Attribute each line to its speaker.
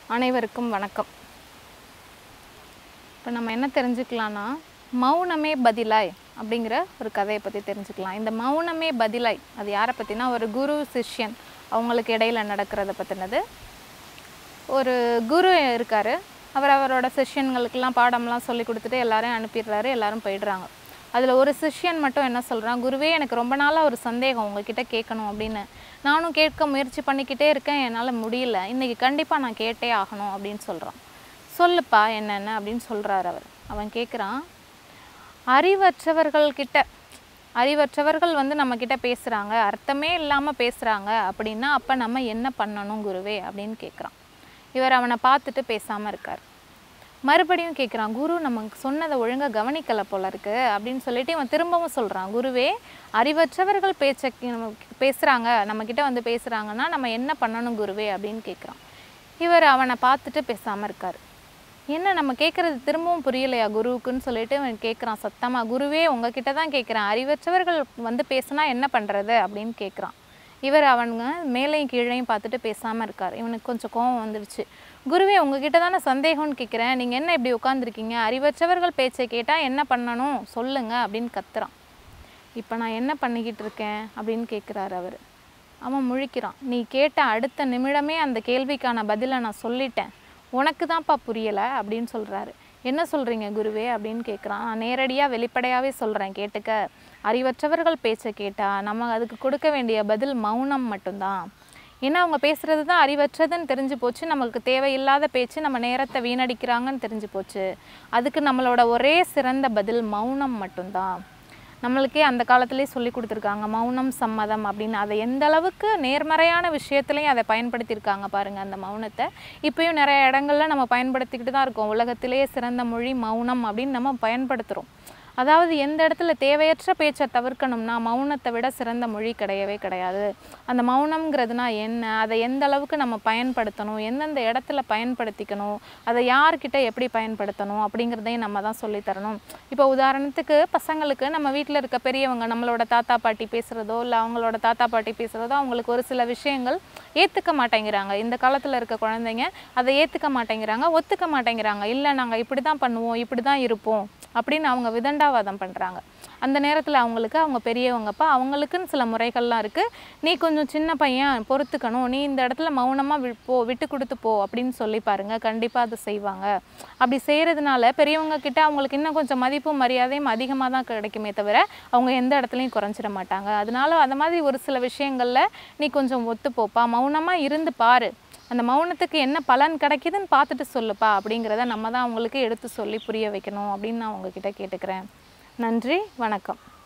Speaker 1: அனைவருக்கும் வணக்கம். இப்போ நம்ம என்ன தெரிஞ்சுக்கலாம்னா, மௌனமே பதிலாய் அப்படிங்கிற ஒரு கதையை பற்றி தெரிஞ்சுக்கலாம். இந்த மௌனமே பதிலாய் அது யாரை பற்றினா, ஒரு குரு சிஷ்யன் அவங்களுக்கு இடையில நடக்கிறத பற்றினது. ஒரு குரு இருக்கார். அவரோட சிஷ்யன்களுக்கெல்லாம் பாடம்லாம் சொல்லி கொடுத்துட்டு எல்லாரையும் அனுப்பிடுறாரு. எல்லாரும் போயிடுறாங்க. அதில் ஒரு சிஷ்யன் மட்டும் என்ன சொல்கிறான், குருவே எனக்கு ரொம்ப நாளாக ஒரு சந்தேகம் உங்ககிட்ட கேட்கணும் அப்படின்னு. நானும் கேட்க முயற்சி பண்ணிக்கிட்டே இருக்கேன், என்னால் முடியல. இன்றைக்கி கண்டிப்பாக நான் கேட்டே ஆகணும் அப்படின்னு சொல்கிறான். சொல்லுப்பா என்னென்ன அப்படின்னு சொல்கிறார் அவர். அவன் கேட்குறான், அறிவற்றவர்கள் நம்மக்கிட்ட பேசுகிறாங்க, அர்த்தமே இல்லாமல் பேசுகிறாங்க அப்படின்னா அப்போ நம்ம என்ன பண்ணணும் குருவே அப்படின்னு கேட்குறான். இவர் அவனை பார்த்துட்டு பேசாமல் இருக்கார். மறுபடியும் கேட்குறான், குரு நமக்கு சொன்னதை ஒழுங்காக கவனிக்கலை போல இருக்கு அப்படின்னு சொல்லிட்டு இவன் திரும்பவும் சொல்கிறான், குருவே அறிவற்றவர்கள் பேசுகிறாங்க, நம்மக்கிட்ட வந்து பேசுகிறாங்கன்னா நம்ம என்ன பண்ணணும் குருவே அப்படின்னு கேட்குறான். இவர் அவனை பார்த்துட்டு பேசாமல் இருக்கார். என்ன நம்ம கேட்குறது திரும்பவும் புரியலையா குருவுக்குன்னு சொல்லிட்டு இவன் கேட்குறான் சத்தமாக, குருவே உங்ககிட்ட தான் கேட்குறான், அறிவற்றவர்கள் வந்து பேசுனா என்ன பண்ணுறது அப்படின்னு கேட்குறான். இவர் அவனுங்க மேலையும் கீழையும் பார்த்துட்டு பேசாமல் இருக்கார். இவனுக்கு கொஞ்சம் கோபம் வந்துடுச்சு. குருவே உங்ககிட்ட தானே சந்தேகம்னு கேட்குறேன், நீங்கள் என்ன இப்படி உட்காந்துருக்கீங்க, அறிவற்றவர்கள் பேச்சை கேட்டால் என்ன பண்ணணும் சொல்லுங்க அப்படின்னு கத்துறான். இப்போ நான் என்ன பண்ணிக்கிட்டு இருக்கேன் அப்படின்னு கேட்குறாரு அவர். அவன் முழிக்கிறான். நீ கேட்ட அடுத்த நிமிடமே அந்த கேள்விக்கான பதிலை நான் சொல்லிட்டேன், உனக்கு தான்ப்பா புரியலை அப்படின்னு சொல்கிறாரு. என்ன சொல்கிறீங்க குருவே அப்படின்னு கேட்குறான். நான் நேரடியாக வெளிப்படையாகவே சொல்கிறேன் கேட்டுக்க. அறிவற்றவர்கள் பேச்சை கேட்டால் நம்ம அதுக்கு கொடுக்க வேண்டிய பதில் மௌனம் மட்டும்தான். ஏன்னா அவங்க பேசுகிறது தான் அறிவற்றதுன்னு தெரிஞ்சு போச்சு, நம்மளுக்கு தேவையில்லாத பேச்சு, நம்ம நேரத்தை வீணடிக்கிறாங்கன்னு தெரிஞ்சு போச்சு. அதுக்கு நம்மளோட ஒரே சிறந்த பதில் மௌனம் மட்டும்தான். நம்மளுக்கே அந்த காலத்துலேயே சொல்லி கொடுத்துருக்காங்க மௌனம் சம்மதம் அப்படின்னு. அதை எந்த அளவுக்கு நேர்மறையான விஷயத்துலையும் அதை பயன்படுத்தியிருக்காங்க பாருங்கள் அந்த மௌனத்தை. இப்போயும் நிறைய இடங்கள்ல நம்ம பயன்படுத்திக்கிட்டு தான் இருக்கோம். உலகத்திலேயே சிறந்த மொழி மௌனம் அப்படின்னு நம்ம பயன்படுத்துகிறோம். அதாவது எந்த இடத்துல தேவையற்ற பேச்சை தவிர்க்கணும்னா மௌனத்தை விட சிறந்த மொழி கிடையவே கிடையாது. அந்த மௌனம்ங்கிறதுனா என்ன, அதை எந்த அளவுக்கு நம்ம பயன்படுத்தணும், எந்தெந்த இடத்துல பயன்படுத்திக்கணும், அதை யார்கிட்ட எப்படி பயன்படுத்தணும் அப்படிங்கிறதையும் நம்ம தான் சொல்லித்தரணும். இப்போ உதாரணத்துக்கு பசங்களுக்கு நம்ம வீட்டில் இருக்க பெரியவங்க நம்மளோட தாத்தா பாட்டி பேசுகிறதோ இல்லை அவங்களோட தாத்தா பாட்டி பேசுகிறதோ அவங்களுக்கு ஒரு சில விஷயங்கள் ஏற்றுக்க மாட்டேங்கிறாங்க. இந்த காலத்தில் இருக்க குழந்தைங்க அதை ஏற்றுக்க மாட்டேங்கிறாங்க, ஒத்துக்க மாட்டேங்கிறாங்க. இல்லை நாங்கள் இப்படி தான் பண்ணுவோம், இப்படி தான் இருப்போம் அப்படின்னு அவங்க விதண்டாவாதம் பண்ணுறாங்க. அந்த நேரத்தில் அவங்களுக்கு அவங்க பெரியவங்கப்பா, அவங்களுக்குன்னு சில முறைகள்லாம் இருக்குது, நீ கொஞ்சம் சின்ன பையன் பொறுத்துக்கணும், நீ இந்த இடத்துல மௌனமாக விட்டு கொடுத்து போ அப்படின்னு சொல்லி பாருங்கள், கண்டிப்பாக அதை செய்வாங்க. அப்படி செய்கிறதுனால பெரியவங்க கிட்ட அவங்களுக்கு இன்னும் கொஞ்சம் மதிப்பும் மரியாதையும் அதிகமாக தான் கிடைக்குமே தவிர அவங்க எந்த இடத்துலையும் குறைஞ்சிட மாட்டாங்க. அதனால அந்த மாதிரி ஒரு சில விஷயங்களில் நீ கொஞ்சம் ஒத்துப்போப்பா, மௌனமாக இருந்து பாரு, அந்த மௌனத்துக்கு என்ன பலன் கிடைக்குதுன்னு பார்த்துட்டு சொல்லுப்பா அப்படிங்கிறத நம்ம தான் அவங்களுக்கு எடுத்து சொல்லி புரிய வைக்கணும் அப்படின்னு நான் உங்ககிட்ட கேட்டுக்கிறேன். நன்றி, வணக்கம்.